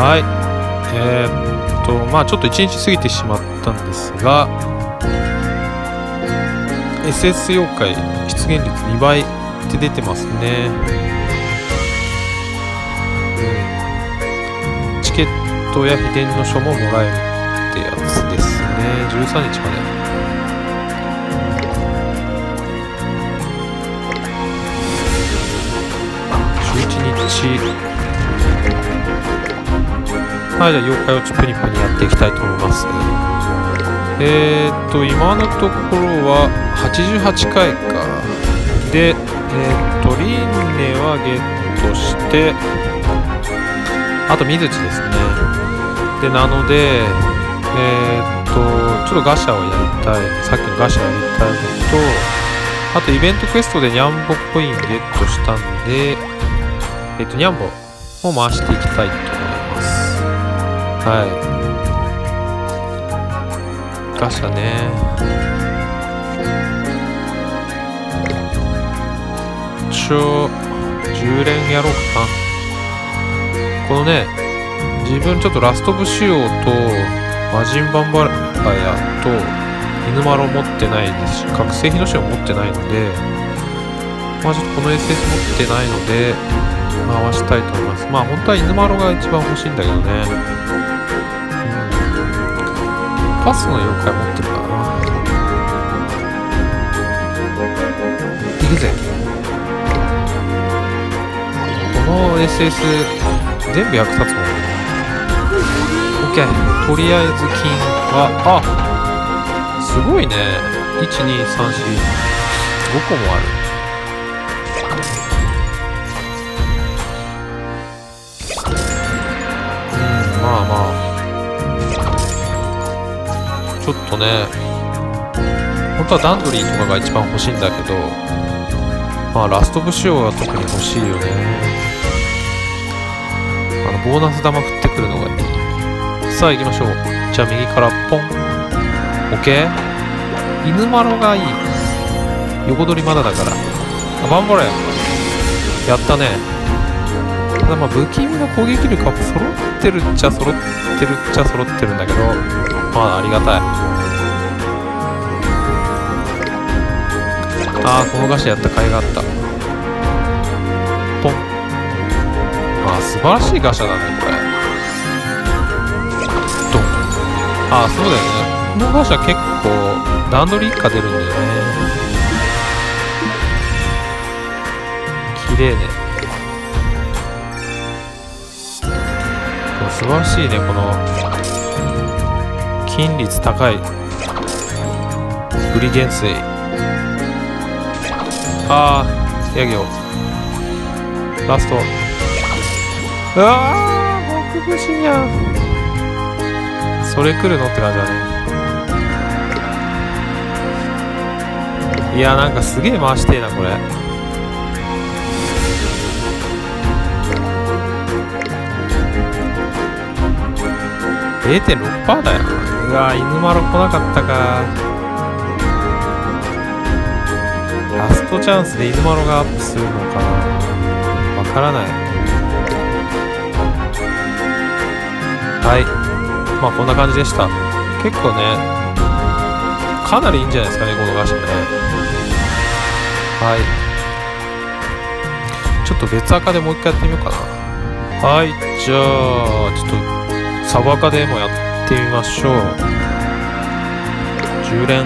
はい。まあちょっと1日過ぎてしまったんですが、SS 妖怪出現率2倍って出てますね。チケットや秘伝の書ももらえるってやつですね。13日まで。11日。はい、じゃあ妖怪ウォッチプニプニやっていきたいと思います。今のところは88回か。で、リンネはゲットして、あと水地ですね。で、なので、ちょっとガシャをやりたい。さっきのガシャをやりたいのと、あとイベントクエストでニャンボコインゲットしたんで、ニャンボを回していきたいと思います。はい。ガシャね。10連やろうかな。このね、自分ちょっとラストブ仕様と魔人バンバラヤと犬丸を持ってないですし、覚醒火の塩を持ってないので、まあちょっとこの SS 持ってないので回したいと思います。まあ本当は犬丸が一番欲しいんだけどね。パスの妖怪持ってるからな。行くぜ。この SS 全部100冊もんだな。OK。とりあえず金は、あ、すごいね。1、2、3、4、5個もある。まあまあ。ちょっとね、本当はダンドリーとかが一番欲しいんだけど、まあラストブ仕様は特に欲しいよね。ボーナス玉振ってくるのがいい。さあ行きましょう。じゃあ右からポン。OK。犬丸がいい。横取りまだだから。あ、バンバラや。やったね。ただまあ不気味な攻撃力は揃ってるっちゃ揃ってるっちゃ揃ってるんだけど、まあありがたい。ああ、このガシやった甲斐があった。ポン。ああ、素晴らしいガシャだね、これ。ドン。ああ、そうだよね。このガシャ結構段取り一家出るんだよね。綺麗ね。素晴らしいね、この金率高いブリ元帥。ああ、ヤギをラスト。うわー、僕節にゃん。それ来るのって感じだね。いや、なんかすげえ回してえな、これ。0.6% だよ。うわー、犬丸来なかったか。ラストチャンスで犬丸がアップするのかな。わからない。はい。まあこんな感じでした。結構ね、かなりいいんじゃないですかね、このガシャね。はい。ちょっと別赤でもう一回やってみようかな。はい。じゃあ、ちょっと、サブ赤でもやってみましょう。10連。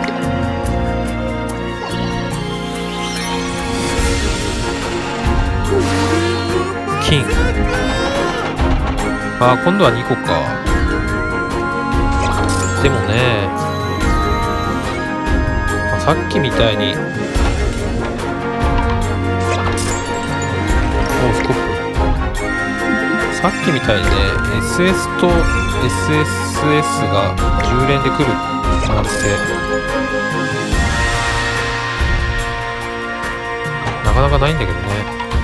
金。あ、今度は2個か。でもね、まあ、さっきみたいに、お、スコップ。さっきみたいにね、SS と SSS が10連で来るなんて、なかなかないんだけどね。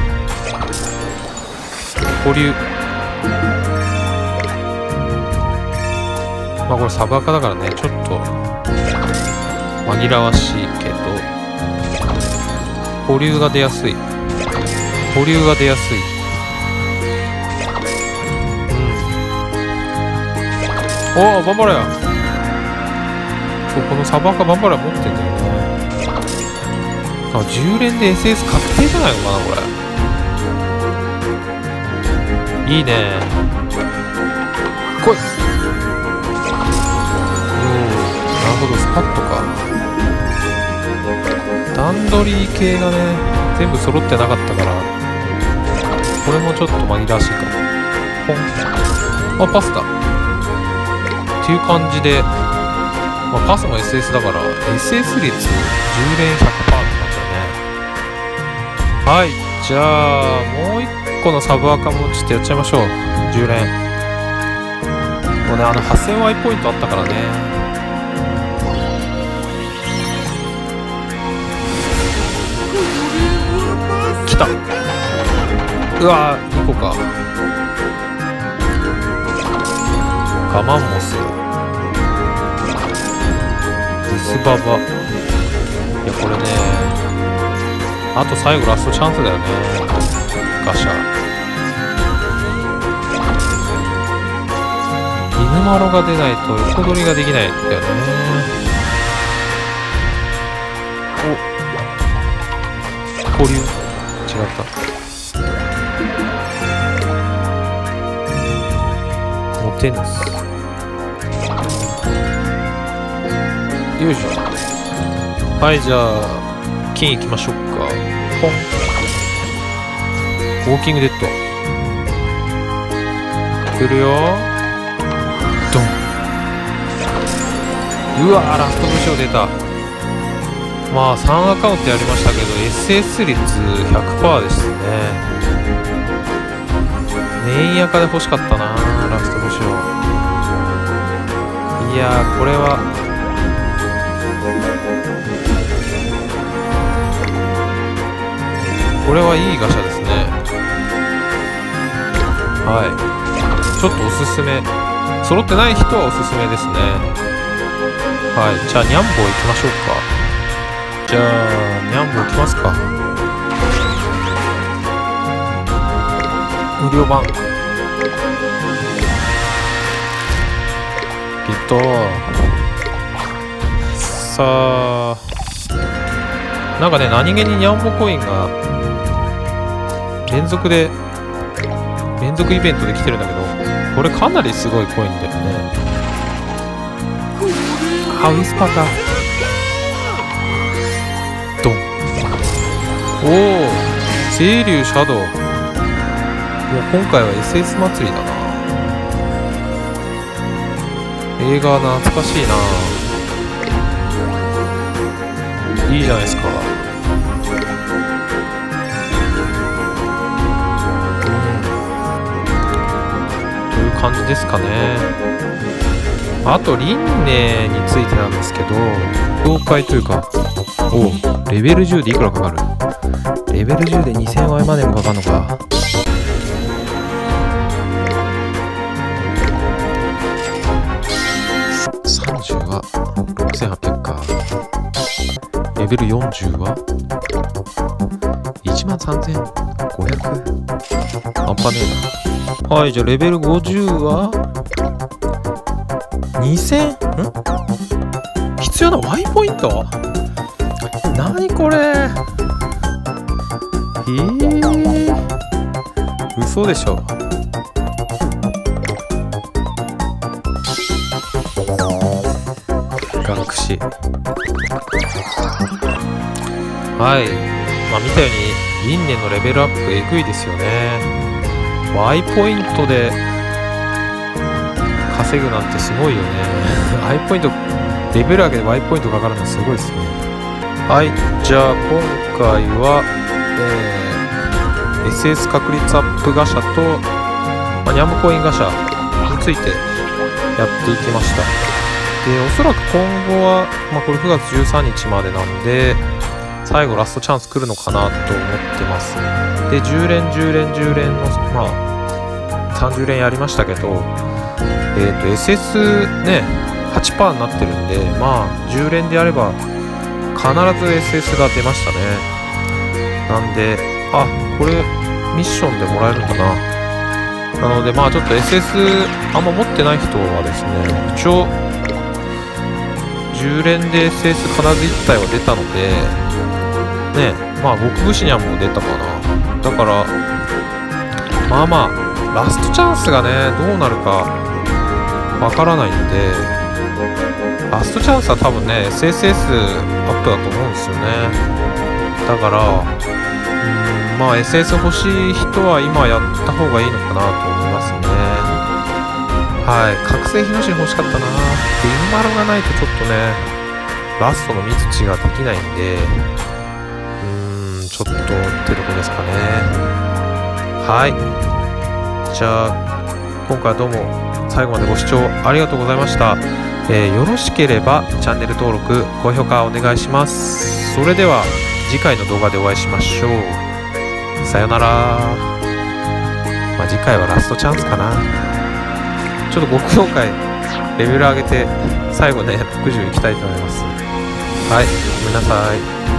保留。まあこれサブアカだからね、ちょっと紛らわしいけど、保留が出やすい。保留が出やすい。うん。 おお、バンバラや。このサバカバンバラ持ってんだよね。あ、10連で SS 確定じゃないのかな、これ。いいね。来い。なるほど、スパットか。段取り系がね、全部揃ってなかったから、これもちょっと紛らわしいかも。ポン。あ、パスだ。っていう感じで、まあ、パスも SS だから、SS 率10連 100% って感じだね。はい、じゃあ、もう1個のサブアカもちょっとやっちゃいましょう。10連。もうね、8000 Y ポイントあったからね。来た。うわー、2個か。ガマンモス。リスババ。いや、これね、あと最後ラストチャンスだよね。ガシャ。犬マロが出ないと横取りができないんだよね。お、交流。違った。モテヌス。よいしょ。はい、じゃあ金いきましょうか。ポン。ウォーキングデッド来るよ。ドン。うわー、ラスト武将出た。まあ3アカウントやりましたけど SS 率 100% でしたね。メインアカで欲しかったな、ラスト武将。いやー、これはいいガシャですね。はい、ちょっとおすすめ。揃ってない人はおすすめですね。はい、じゃあニャンボー行きましょうか。じゃあニャンボー行きますか。無料版ゲット。さあ、なんかね、何気にニャンボコインが連続イベントで来てるんだけど、これかなりすごいコインだよね。あ、ウィスパーか。ドン。おお、清流シャドウ。もう今回は SS 祭りだな。映画懐かしいな。いいじゃないですか。という感じですかね。あと輪廻についてなんですけど、業界というか、おレベル10でいくらかかる？レベル10で2000ワイまでもかかるのか。30は6800か。レベル40は13500。半端ねえな。はい、じゃあレベル50は2000？ 必要な Y ポイント？なにこれ？嘘でしょ。ガンクシ。はい、まあ見たように輪廻のレベルアップえぐいですよね。Y ポイントで稼ぐなんてすごいよね。Y ポイント、レベル上げで Y ポイントかかるのすごいですね。はい、じゃあ今回は、SS 確率アップガシャと、まあ、ニャンボコインガシャについてやっていきました。で、おそらく今後は、まあ、これ9月13日までなんで、最後ラストチャンス来るのかなと思ってます。で、10連の、まあ、30連やりましたけど、SS ね、8% になってるんで、まあ、10連でやれば、必ず SS が出ましたね。なんで、あ、これ、ミッションでもらえるんだな。 なのでまあちょっと SS あんま持ってない人はですね、一応10連で SS 必ず1体は出たのでね、まあ極武士にはもう出たかな。だからまあまあラストチャンスがねどうなるかわからないんで、ラストチャンスは多分ね SSS アップだと思うんですよね。だからまあ SS 欲しい人は今やった方がいいのかなと思いますね。はい、覚醒日の神欲しかったな。でインマルがないとちょっとねラストの三土ができないんで、ちょっとってとこですかね。はい、じゃあ今回はどうも最後までご視聴ありがとうございました。よろしければチャンネル登録高評価お願いします。それでは次回の動画でお会いしましょう。さよなら。まあ次回はラストチャンスかな。ちょっと極評回レベル上げて最後ね60いきたいと思います。はい、ごめんなさい。